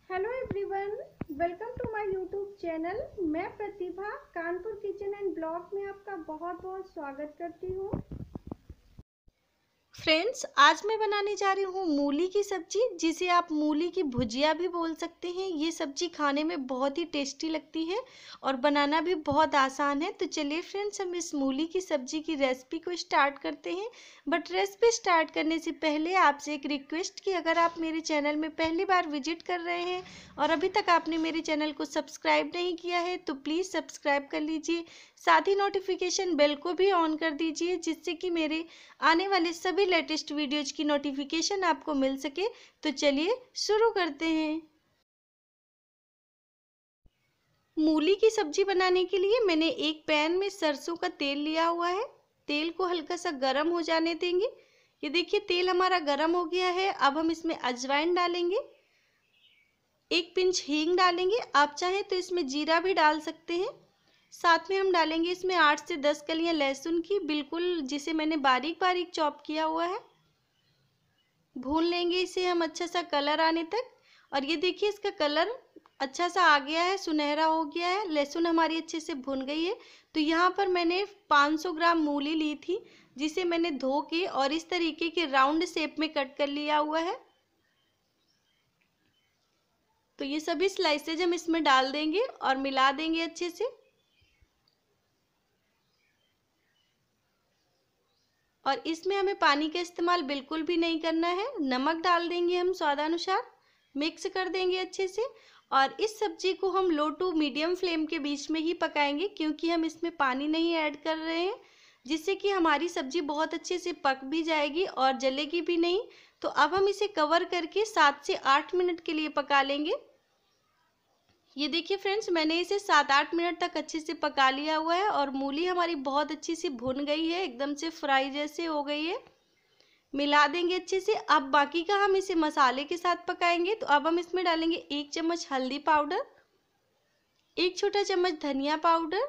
Hello everyone, welcome to my YouTube channel. मैं Pratibha Kanpur kitchen and blog में आपका बहुत बहुत स्वागत करती हूँ। फ्रेंड्स, आज मैं बनाने जा रही हूँ मूली की सब्जी, जिसे आप मूली की भुजिया भी बोल सकते हैं। ये सब्जी खाने में बहुत ही टेस्टी लगती है और बनाना भी बहुत आसान है। तो चलिए फ्रेंड्स, हम इस मूली की सब्जी की रेसिपी को स्टार्ट करते हैं। बट रेसिपी स्टार्ट करने से पहले आपसे एक रिक्वेस्ट कि अगर आप मेरे चैनल में पहली बार विजिट कर रहे हैं और अभी तक आपने मेरे चैनल को सब्सक्राइब नहीं किया है तो प्लीज़ सब्सक्राइब कर लीजिए। साथ ही नोटिफिकेशन बेल को भी ऑन कर दीजिए, जिससे कि मेरे आने वाले सभी लेटेस्ट वीडियोज की नोटिफिकेशन आपको मिल सके। तो चलिए शुरू करते हैं। मूली की सब्जी बनाने के लिए मैंने एक पैन में सरसों का तेल लिया हुआ है। तेल को हल्का सा गर्म हो जाने देंगे। ये देखिए, तेल हमारा गर्म हो गया है। अब हम इसमें अजवाइन डालेंगे, एक पिंच हींग डालेंगे। आप चाहें तो इसमें जीरा भी डाल सकते हैं। साथ में हम डालेंगे इसमें 8 से 10 कलियां लहसुन की, बिल्कुल जिसे मैंने बारीक बारीक चॉप किया हुआ है। भून लेंगे इसे हम अच्छा सा कलर आने तक। और ये देखिए, इसका कलर अच्छा सा आ गया है, सुनहरा हो गया है। लहसुन हमारी अच्छे से भुन गई है। तो यहाँ पर मैंने 500 ग्राम मूली ली थी, जिसे मैंने धो के और इस तरीके के राउंड शेप में कट कर लिया हुआ है। तो ये सभी स्लाइसेज हम इसमें डाल देंगे और मिला देंगे अच्छे से। और इसमें हमें पानी का इस्तेमाल बिल्कुल भी नहीं करना है। नमक डाल देंगे हम स्वादानुसार, मिक्स कर देंगे अच्छे से। और इस सब्जी को हम लो टू मीडियम फ्लेम के बीच में ही पकाएंगे, क्योंकि हम इसमें पानी नहीं ऐड कर रहे हैं, जिससे कि हमारी सब्जी बहुत अच्छे से पक भी जाएगी और जलेगी भी नहीं। तो अब हम इसे कवर करके 7 से 8 मिनट के लिए पका लेंगे। ये देखिए फ्रेंड्स, मैंने इसे 7-8 मिनट तक अच्छे से पका लिया हुआ है और मूली हमारी बहुत अच्छी सी भुन गई है, एकदम से फ्राई जैसे हो गई है। मिला देंगे अच्छे से। अब बाकी का हम इसे मसाले के साथ पकाएंगे। तो अब हम इसमें डालेंगे 1 चम्मच हल्दी पाउडर, 1 छोटा चम्मच धनिया पाउडर,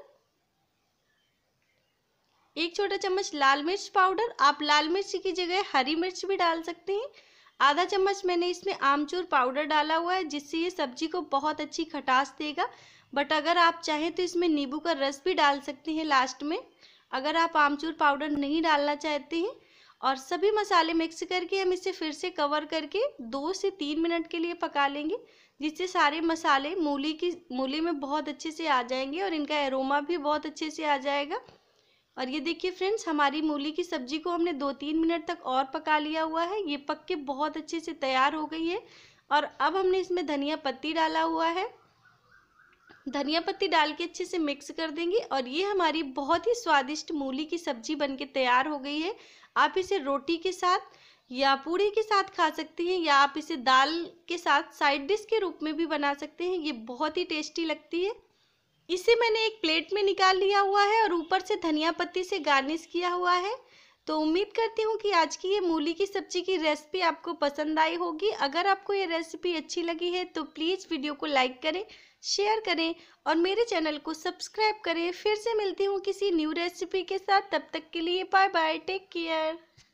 1 छोटा चम्मच लाल मिर्च पाउडर। आप लाल मिर्च की जगह हरी मिर्च भी डाल सकते हैं। आधा चम्मच मैंने इसमें आमचूर पाउडर डाला हुआ है, जिससे ये सब्जी को बहुत अच्छी खटास देगा। बट अगर आप चाहें तो इसमें नींबू का रस भी डाल सकते हैं लास्ट में, अगर आप आमचूर पाउडर नहीं डालना चाहते हैं। और सभी मसाले मिक्स करके हम इसे फिर से कवर करके 2 से 3 मिनट के लिए पका लेंगे, जिससे सारे मसाले मूली में बहुत अच्छे से आ जाएंगे और इनका एरोमा भी बहुत अच्छे से आ जाएगा। और ये देखिए फ्रेंड्स, हमारी मूली की सब्जी को हमने 2-3 मिनट तक और पका लिया हुआ है। ये पक के बहुत अच्छे से तैयार हो गई है। और अब हमने इसमें धनिया पत्ती डाला हुआ है। धनिया पत्ती डाल के अच्छे से मिक्स कर देंगे और ये हमारी बहुत ही स्वादिष्ट मूली की सब्जी बनके तैयार हो गई है। आप इसे रोटी के साथ या पूड़ी के साथ खा सकते हैं, या आप इसे दाल के साथ साइड डिश के रूप में भी बना सकते हैं। ये बहुत ही टेस्टी लगती है। इसे मैंने एक प्लेट में निकाल लिया हुआ है और ऊपर से धनिया पत्ती से गार्निश किया हुआ है। तो उम्मीद करती हूँ कि आज की ये मूली की सब्जी की रेसिपी आपको पसंद आई होगी। अगर आपको ये रेसिपी अच्छी लगी है तो प्लीज़ वीडियो को लाइक करें, शेयर करें और मेरे चैनल को सब्सक्राइब करें। फिर से मिलती हूँ किसी न्यू रेसिपी के साथ। तब तक के लिए बाय बाय, टेक केयर।